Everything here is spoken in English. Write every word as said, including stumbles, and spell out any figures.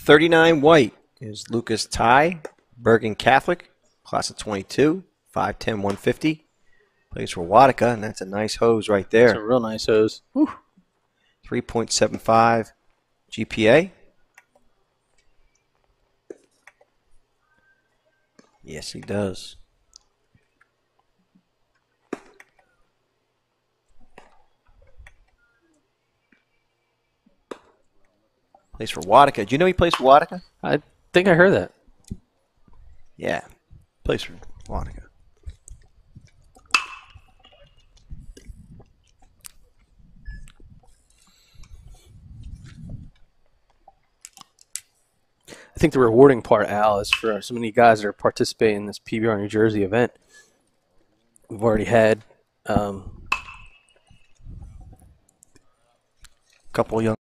thirty-nine white is Lucas Ty, Bergen Catholic, class of twenty-two, five ten, one fifty. Plays for Watica, and that's a nice hose right there. That's a real nice hose. three point seven five G P A. Yes, he does. Plays for Watica. Do you know he plays for Watica? I think I heard that. Yeah, plays for Watica. I think the rewarding part, Al, is for so many guys that are participating in this P B R New Jersey event. We've already had um, A couple young